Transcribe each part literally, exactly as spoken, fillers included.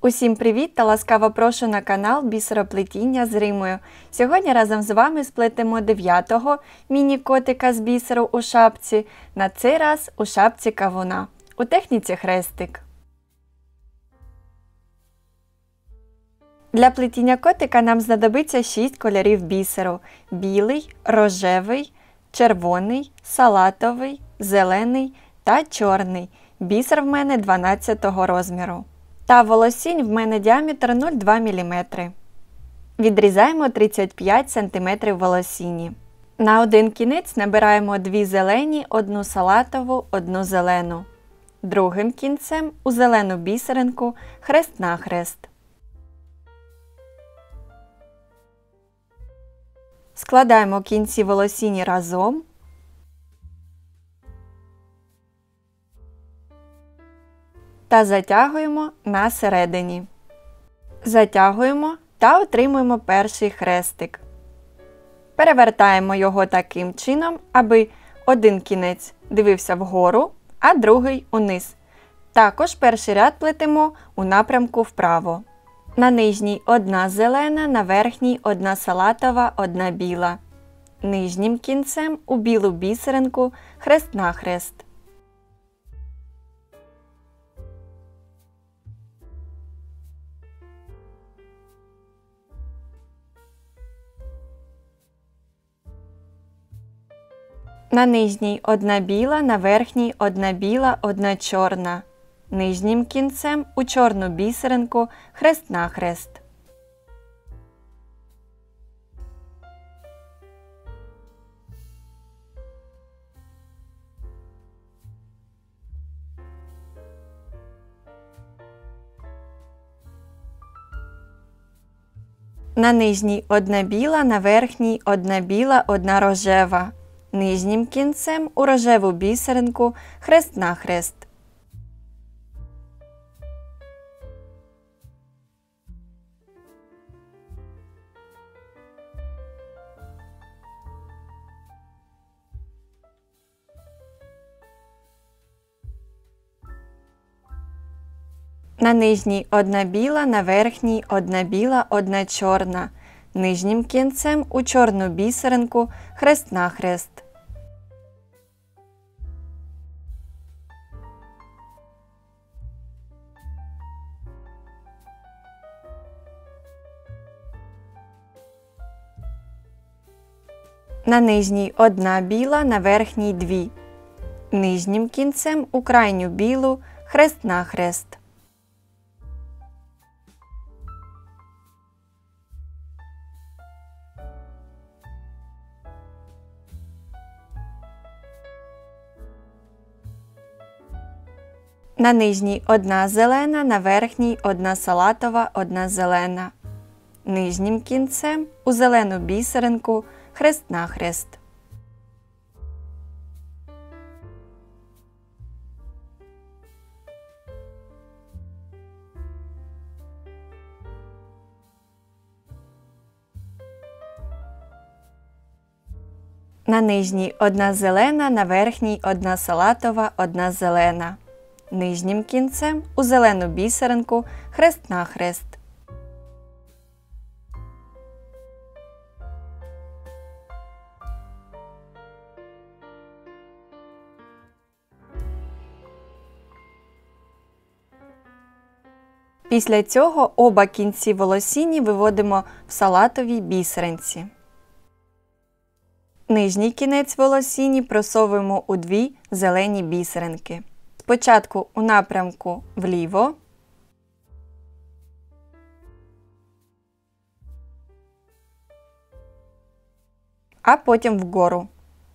Усім привіт та ласкаво прошу на канал Бісероплетіння з Римою. Сьогодні разом з вами сплетемо дев'ятого міні-котика з бісеру у шапці, на цей раз у шапці кавуна, у техніці хрестик. Для плетіння котика нам знадобиться шість кольорів бісеру – білий, рожевий, червоний, салатовий, зелений та чорний. Бісер в мене дванадцятого розміру. Та волосінь в мене діаметр нуль цілих два міліметри. Відрізаємо тридцять п'ять сантиметрів волосіні. На один кінець набираємо дві зелені, одну салатову, одну зелену. Другим кінцем у зелену бісеринку хрест-нахрест. Складаємо кінці волосіні разом. Та затягуємо на середині. Затягуємо та отримуємо перший хрестик. Перевертаємо його таким чином, аби один кінець дивився вгору, а другий униз. Також перший ряд плетемо у напрямку вправо. На нижній одна зелена, на верхній одна салатова, одна біла. Нижнім кінцем у білу бісеринку хрест-нахрест. На нижній одна біла, на верхній одна біла, одна чорна. Нижнім кінцем у чорну бісеринку хрест-нахрест. На нижній одна біла, на верхній одна біла, одна рожева. Нижнім кінцем у рожеву бісеринку хрест-нахрест. На нижній одна біла, на верхній одна біла, одна чорна. Нижнім кінцем у чорну бісеринку хрест-нахрест. На нижній одна біла, на верхній дві. Нижнім кінцем у крайню білу хрест-нахрест. На нижній одна зелена, на верхній одна салатова, одна зелена. Нижнім кінцем у зелену бісеринку хрест-нахрест. На нижній одна зелена, на верхній одна салатова, одна зелена. Нижнім кінцем у зелену бісеринку хрест-нахрест. Після цього оба кінці волосіні виводимо в салатовій бісеринці. Нижній кінець волосіні просовуємо у дві зелені бісеринки. Спочатку у напрямку вліво, а потім вгору.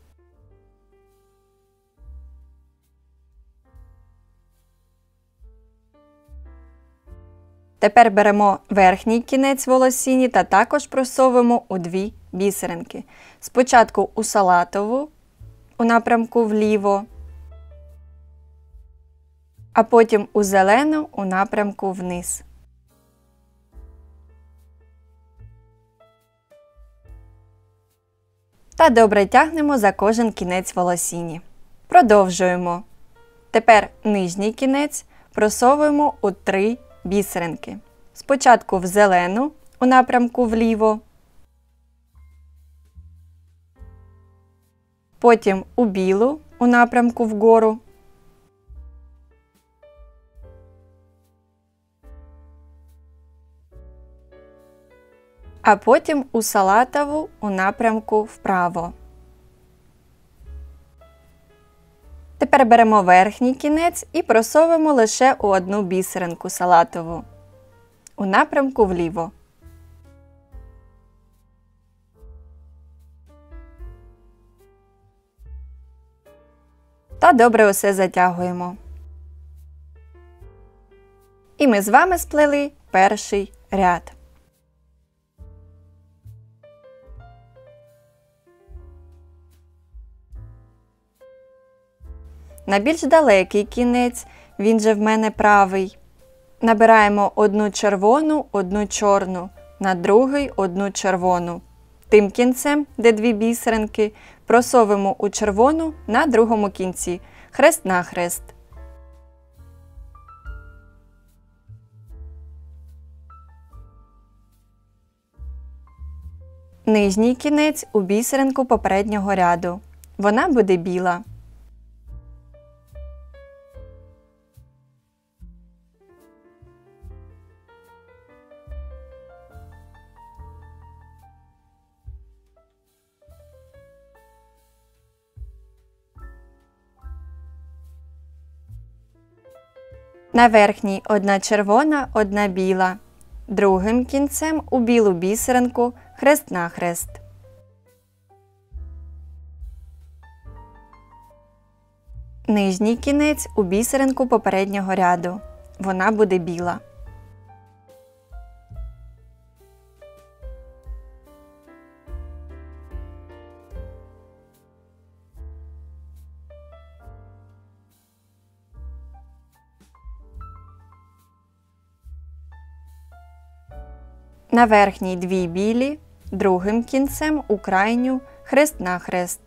Тепер беремо верхній кінець волосіні та також просовуємо у дві бісеринки. Спочатку у салатову, у напрямку вліво, а потім у зелену у напрямку вниз. Та добре тягнемо за кожен кінець волосіні. Продовжуємо. Тепер нижній кінець просовуємо у три бісеринки. Спочатку в зелену у напрямку вліво, потім у білу у напрямку вгору, а потім у салатову у напрямку вправо. Тепер беремо верхній кінець і просовуємо лише у одну бісеринку салатову у напрямку вліво. Та добре усе затягуємо. І ми з вами сплели перший ряд. На більш далекий кінець, він же в мене правий, набираємо одну червону, одну чорну, на другий одну червону. Тим кінцем, де дві бісеринки, просовуємо у червону на другому кінці, хрест-нахрест. Нижній кінець у бісеринку попереднього ряду. Вона буде біла. На верхній одна червона, одна біла. Другим кінцем у білу бісеринку хрест-нахрест. Нижній кінець у бісеринку попереднього ряду. Вона буде біла. На верхній дві білі, другим кінцем у крайню хрест-нахрест.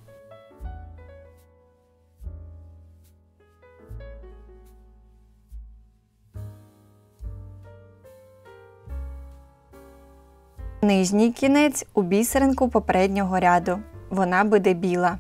Нижній кінець у бісеринку попереднього ряду. Вона буде біла.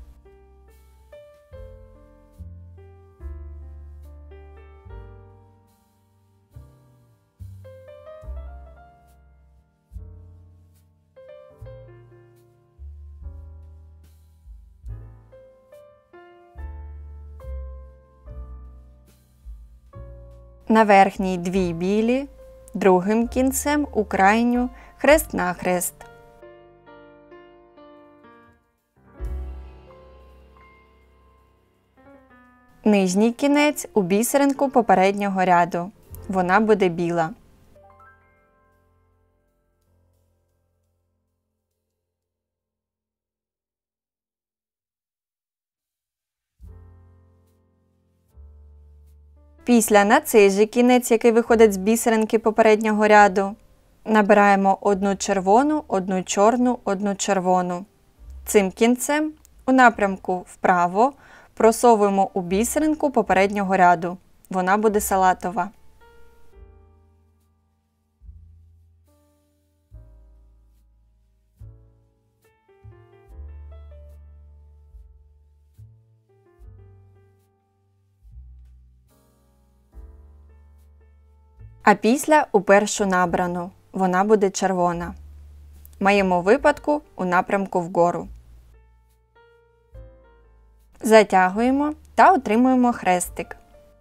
На верхній дві білі, другим кінцем у крайню хрест-нахрест. Нижній кінець у бісеринку попереднього ряду. Вона буде біла. Після на цей же кінець, який виходить з бісеринки попереднього ряду, набираємо одну червону, одну чорну, одну червону. Цим кінцем у напрямку вправо просовуємо у бісеринку попереднього ряду. Вона буде салатова. А після у першу набрану. Вона буде червона. В моєму випадку у напрямку вгору. Затягуємо та отримуємо хрестик.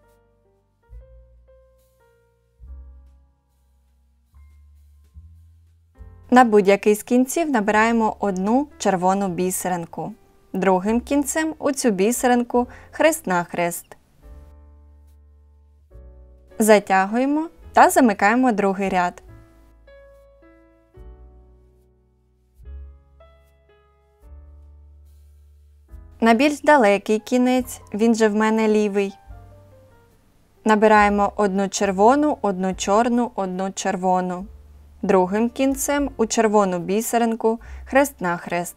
На будь-який з кінців набираємо одну червону бісеринку. Другим кінцем у цю бісеринку хрест-нахрест. Затягуємо та замикаємо другий ряд. На більш далекий кінець, він же в мене лівий, набираємо одну червону, одну чорну, одну червону. Другим кінцем у червону бісеринку хрест-нахрест.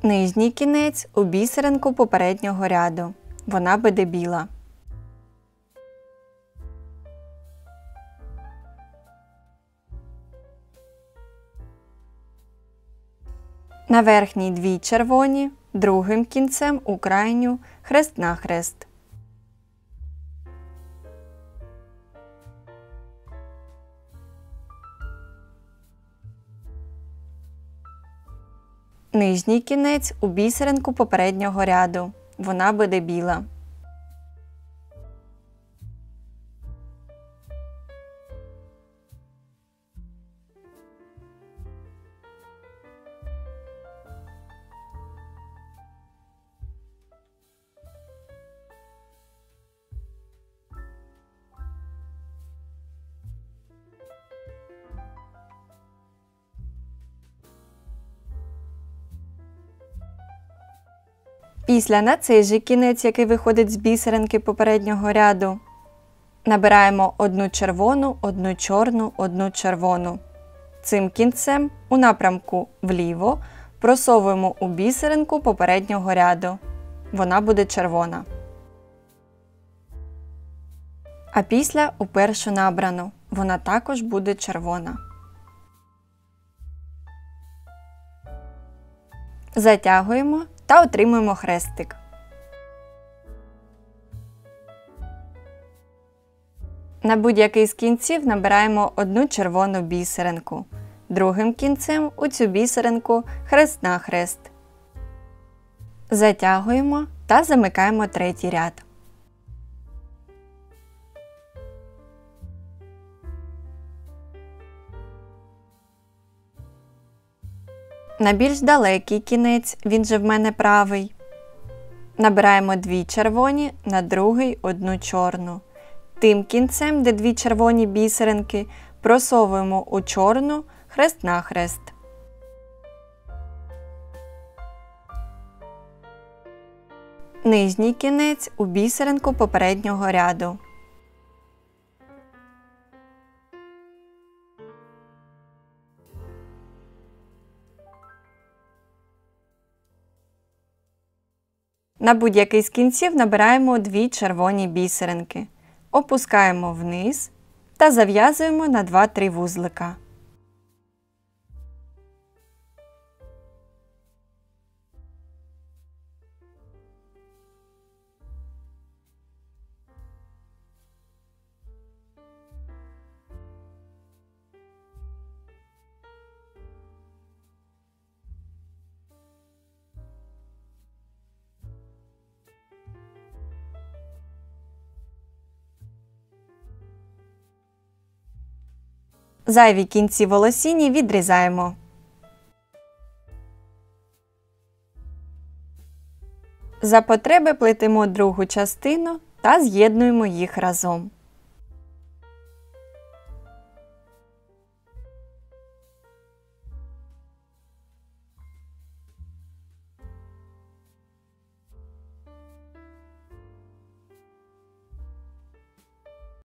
Нижній кінець у бісеринку попереднього ряду. Вона буде біла. На верхній дві червоні, другим кінцем у крайню хрест-нахрест. Нижній кінець у бісеринку попереднього ряду. Вона буде біла. Після на цей же кінець, який виходить з бісеринки попереднього ряду, набираємо одну червону, одну чорну, одну червону. Цим кінцем у напрямку вліво просовуємо у бісеринку попереднього ряду. Вона буде червона. А після у першу набрану. Вона також буде червона. Затягуємо та отримуємо хрестик. На будь-який з кінців набираємо одну червону бісеринку. Другим кінцем у цю бісеринку хрест-нахрест. Затягуємо та замикаємо третій ряд. На більш далекий кінець, він же в мене правий, набираємо дві червоні, на другий одну чорну. Тим кінцем, де дві червоні бісеринки, просовуємо у чорну хрест-нахрест. Нижній кінець у бісеринку попереднього ряду. На будь-який з кінців набираємо дві червоні бісеринки, опускаємо вниз та зав'язуємо на два-три вузлика. Зайві кінці волосіні відрізаємо. За потреби плетемо другу частину та з'єднуємо їх разом.